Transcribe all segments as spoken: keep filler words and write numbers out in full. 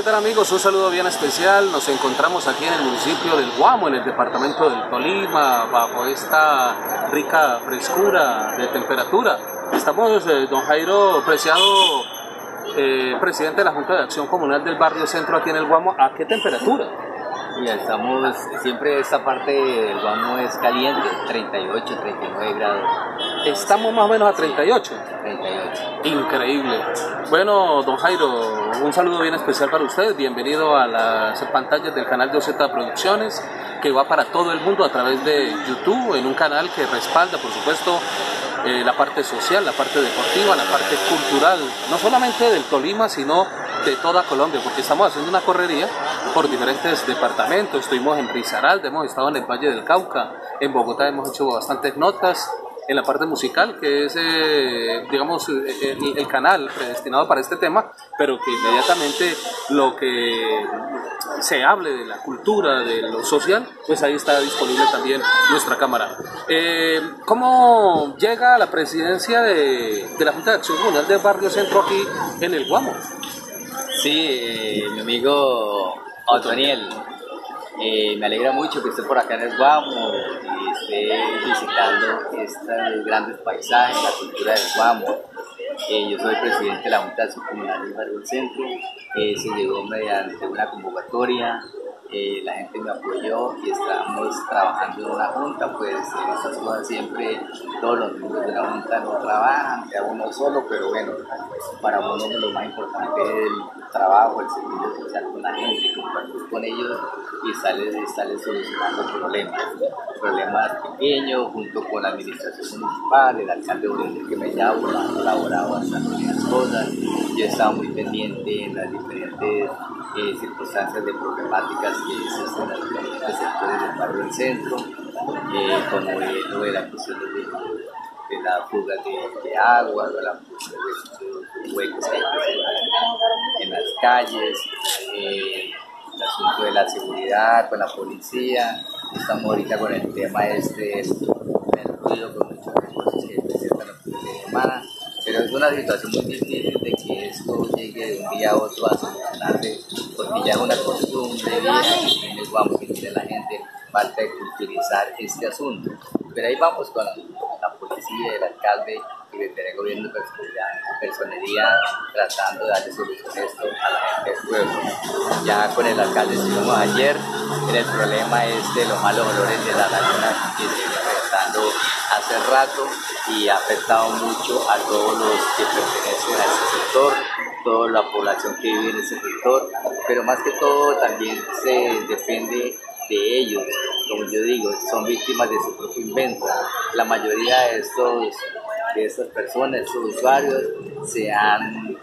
tal amigos? Un saludo bien especial. Nos encontramos aquí en el municipio del Guamo, en el departamento del Tolima, bajo esta rica frescura de temperatura. Estamos, eh, don Jairo Preciado, eh, presidente de la Junta de Acción Comunal del Barrio Centro aquí en el Guamo. ¿A qué temperatura? Ya estamos, siempre esta parte del Guamo es caliente, treinta y ocho, treinta y nueve grados. Estamos más o menos a treinta y ocho. treinta y ocho. Increíble. Bueno, don Jairo, un saludo bien especial para usted. Bienvenido a las pantallas del canal de O Z Producciones, que va para todo el mundo a través de YouTube, en un canal que respalda, por supuesto, eh, la parte social, la parte deportiva, la parte cultural, no solamente del Tolima, sino de toda Colombia, porque estamos haciendo una correría por diferentes departamentos. Estuvimos en Risaralda, hemos estado en el Valle del Cauca, en Bogotá hemos hecho bastantes notas, en la parte musical, que es, eh, digamos, el, el canal predestinado para este tema, pero que inmediatamente lo que se hable de la cultura, de lo social, pues ahí está disponible también nuestra cámara. Eh, ¿Cómo llega la presidencia de, de la Junta de Acción Comunal del Barrio Centro aquí en el Guamo? Sí, eh, mi amigo Otoniel, eh, me alegra mucho que esté por acá en el Guamo y esté visitando estos grandes paisajes, la cultura del Guamo. Eh, yo soy presidente de la Junta de Acción Comunal del Barrio Centro, eh, se llegó mediante una convocatoria. Eh, la gente me apoyó y estamos trabajando en una junta, pues en estas cosas siempre todos los miembros de la junta no trabajan, cada uno solo, pero bueno, para uno lo más importante es el trabajo, el servicio social con la gente, compartir con ellos y estarles, estarles solucionando problemas, problemas pequeños junto con la administración municipal, el alcalde que me llama, ha colaborado bastante en las cosas. Yo he estado muy pendiente en las diferentes eh, circunstancias de problemáticas que existen en los diferentes sectores del barrio del centro, eh, como lo de la cuestión de, de la fuga de, de agua, de la de los huecos que hay en las calles, eh, el asunto de la seguridad con la policía. Estamos ahorita con el tema este del ruido, con muchos recursos que presentan los fines de semana. Pero es una situación muy difícil de que esto llegue de un día a otro a solucionarse, porque ya es una costumbre vieja que tiene el Guamo, que tiene la gente, falta de culturizar este asunto. Pero ahí vamos con la, la policía, el alcalde y el gobierno de personería tratando de darle solución a esto a la gente del pueblo. Ya con el alcalde estuvimos ayer, pero el problema es de los malos olores de la laguna que se viene afectando hace rato y ha afectado mucho a todos los que pertenecen a este sector, toda la población que vive en ese sector, pero más que todo también se depende de ellos, como yo digo, son víctimas de su propio invento. La mayoría de estos de estas personas, estos usuarios, se han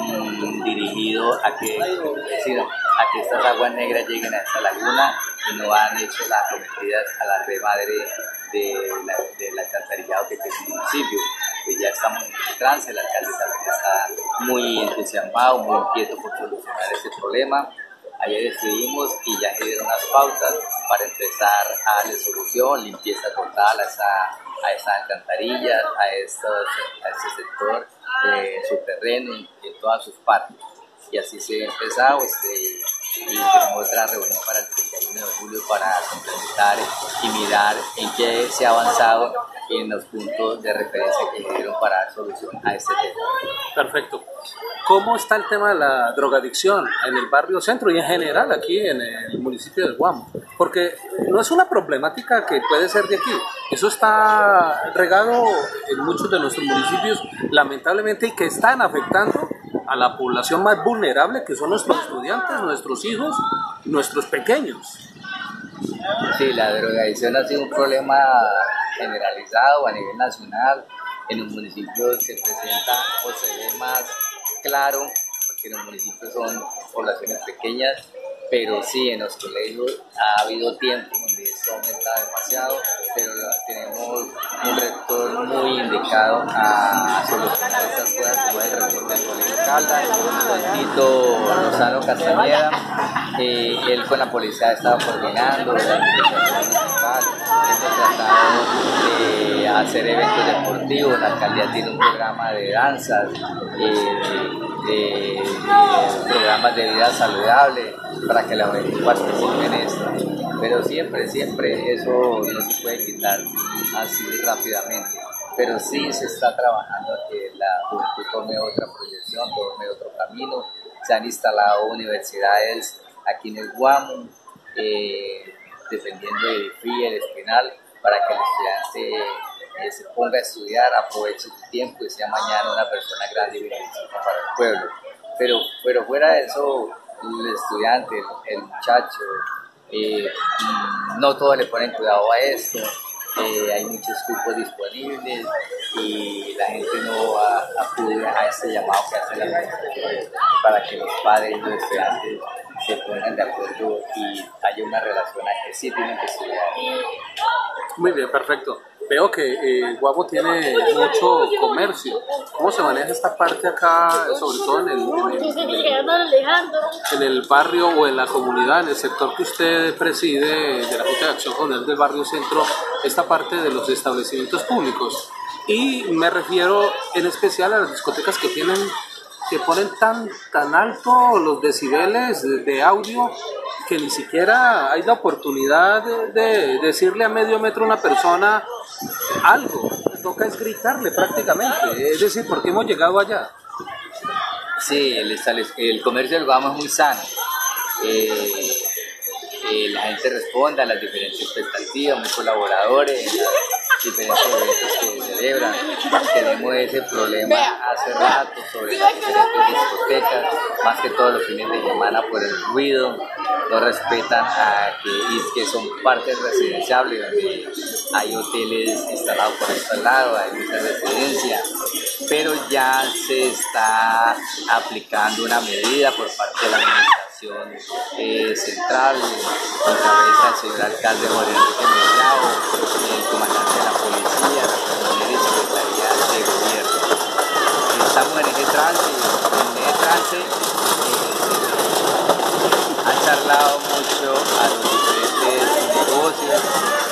mm, dirigido a que, sino, a que estas aguas negras lleguen a esta laguna y no han hecho las acometidas a la red madre de la, del alcantarillado que tiene el municipio. Pues ya estamos en el trance, el alcalde también está muy entusiasmado, muy inquieto por solucionar este problema. Ayer estuvimos y ya se dieron las pautas para empezar a darle solución, limpieza total a esa, a esas alcantarillas, a, estos, a este sector de su terreno y en todas sus partes. Y así se ha empezado este, y tenemos otra reunión para el treinta y uno de julio para complementar y mirar en qué se ha avanzado en los puntos de referencia que se dieron para dar solución a este tema. Perfecto. ¿Cómo está el tema de la drogadicción en el barrio centro y en general aquí en el municipio del Guamo? Porque no es una problemática que puede ser de aquí, eso está regado en muchos de nuestros municipios lamentablemente y que están afectando a la población más vulnerable, que son nuestros estudiantes, nuestros hijos, nuestros pequeños. Sí, la drogadicción ha sido un problema generalizado a nivel nacional. En los municipios se presenta o se ve más claro, porque los municipios son poblaciones pequeñas, pero sí, en los colegios ha habido tiempo donde esto aumenta demasiado, pero tenemos un rector muy indicado a solucionar estas cosas, como el rector del Colegio Caldas, Tito Rosano Castañeda, Eh, él con la policía ha estado coordinando, la administración municipal, hemos tratado de hacer eventos deportivos, la alcaldía tiene un programa de danzas, eh, de, de programas de vida saludable para que la juventud participe en esto. Pero siempre, siempre eso no se puede quitar así rápidamente. Pero sí se está trabajando a que la juventud tome otra proyección, tome otro camino. Se han instalado universidades aquí en el Guamo, eh, dependiendo de I F I, el Espinal, para que el estudiante eh, se ponga a estudiar, aproveche su tiempo y sea mañana una persona grande y beneficiosa para el pueblo. Pero, pero fuera de eso, el estudiante, el, el muchacho, eh, no todos le ponen cuidado a esto. Eh, hay muchos cupos disponibles y la gente no a, acude a este llamado que hace la administración para que los padres y los estudiantes se pongan de acuerdo y haya una relación a que sí tienen que estudiar. Muy bien, perfecto. Veo que eh, Guamo tiene mucho comercio. ¿Cómo se maneja esta parte acá, sobre todo en el, en, el, en el barrio o en la comunidad, en el sector que usted preside de la Junta de Acción Comunal del Barrio Centro, esta parte de los establecimientos públicos? Y me refiero en especial a las discotecas que tienen que ponen tan, tan alto los decibeles de, de audio que ni siquiera hay la oportunidad de, de decirle a medio metro a una persona algo, toca es gritarle prácticamente, es decir, ¿por qué hemos llegado allá? Sí, el, el comercio del Guamo es muy sano, eh, eh, la gente responde a las diferentes expectativas, muy colaboradores, en los diferentes eventos que se celebran. Tenemos ese problema hace rato sobre las diferentes discotecas, más que todos los fines de semana por el ruido, no respetan a que, y que son partes residenciables donde hay hoteles instalados por estos lados, hay mucha residencia, pero ya se está aplicando una medida por parte de la administración eh, central, en cabeza del señor alcalde Jorge Enrique Mellado, el comandante de la policía, la primera secretaría de gobierno. Estamos en ese trance, en ese trance eh, han charlado mucho a los diferentes negocios,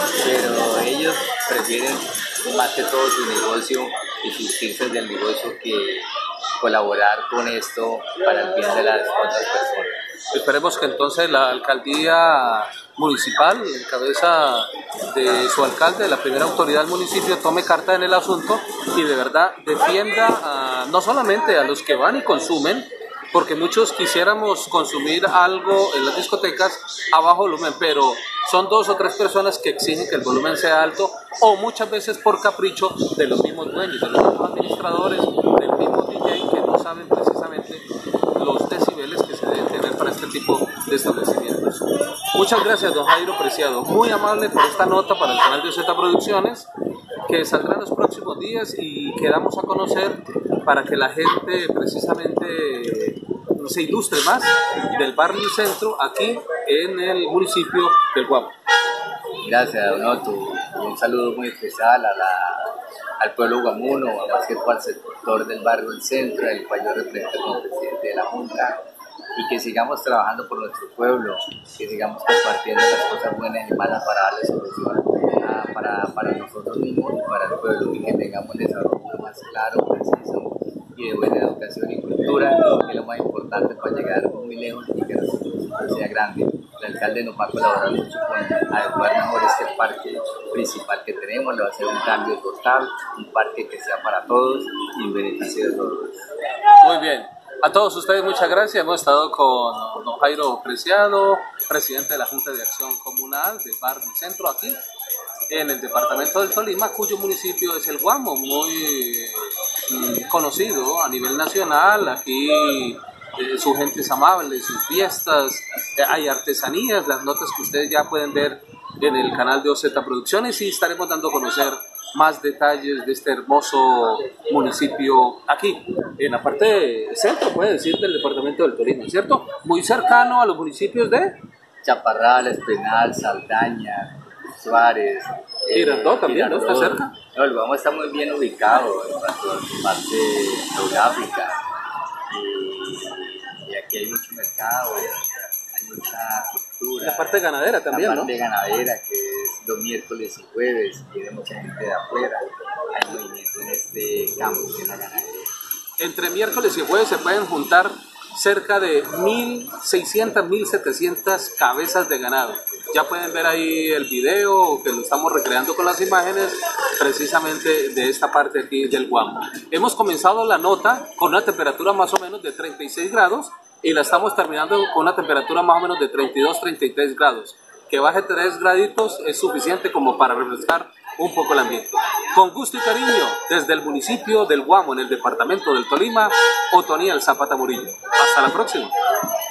pero ellos prefieren más que todo su negocio y sus fines del negocio que colaborar con esto para el bien de las otras personas. Esperemos que entonces la alcaldía municipal, en cabeza de su alcalde, la primera autoridad del municipio, tome carta en el asunto y de verdad defienda a, no solamente a los que van y consumen, porque muchos quisiéramos consumir algo en las discotecas a bajo volumen, pero son dos o tres personas que exigen que el volumen sea alto, o muchas veces por capricho de los mismos dueños, de los mismos administradores, del mismo D J, que no saben precisamente los decibeles que se deben tener para este tipo de establecimientos. Muchas gracias, don Jairo Preciado, muy amable por esta nota para el canal de O Z Producciones, que saldrá en los próximos días y que damos a conocer para que la gente precisamente se ilustre más del barrio centro aquí en el municipio del Guamo. Gracias, don Otto. Un saludo muy especial a la, al pueblo guamuno, más que todo al sector del barrio del centro, el cual yo represento como presidente de la Junta, y que sigamos trabajando por nuestro pueblo, que sigamos compartiendo las cosas buenas y malas para darle solución a, para, para nosotros mismos y para el pueblo, y que tengamos un desarrollo más claro, preciso y de buena educación y cultura, que es lo más importante para llegar muy lejos y que nuestro pueblo sea grande. El alcalde nos va a colaborar mucho con adecuar mejor este parque principal que tenemos, le va a hacer un cambio total, un parque que sea para todos y en beneficio de todos. Muy bien. A todos ustedes muchas gracias, hemos estado con don Jairo Preciado, presidente de la Junta de Acción Comunal del Barrio Centro, aquí en el departamento del Tolima, cuyo municipio es el Guamo, muy mm, conocido a nivel nacional. Aquí eh, su gente es amable, sus fiestas, eh, hay artesanías, las notas que ustedes ya pueden ver en el canal de O Z Producciones, y estaremos dando a conocer más detalles de este hermoso municipio aquí, en la parte centro, puede decir, del departamento del Tolima, ¿cierto? Muy cercano a los municipios de Chaparral, Espinal, Saldaña, Suárez, Girardot eh, también, Girardot, ¿no? ¿Está cerca? No, el Guamo está muy bien ubicado en parte geográfica y, y aquí hay mucho mercado, hay mucha cultura. La parte ganadera también, la ¿no? parte ganadera, que es los miércoles y jueves, viene mucha gente de afuera, hay movimiento en este campo que es la ganadería. Entre miércoles y jueves se pueden juntar cerca de mil seiscientas, mil setecientas cabezas de ganado. Ya pueden ver ahí el video que lo estamos recreando con las imágenes precisamente de esta parte aquí del Guamo. Hemos comenzado la nota con una temperatura más o menos de treinta y seis grados y la estamos terminando con una temperatura más o menos de treinta y dos, treinta y tres grados. Que baje tres graditos es suficiente como para refrescar un poco el ambiente. Con gusto y cariño, desde el municipio del Guamo, en el departamento del Tolima, Otoniel Zapata Murillo. Hasta la próxima.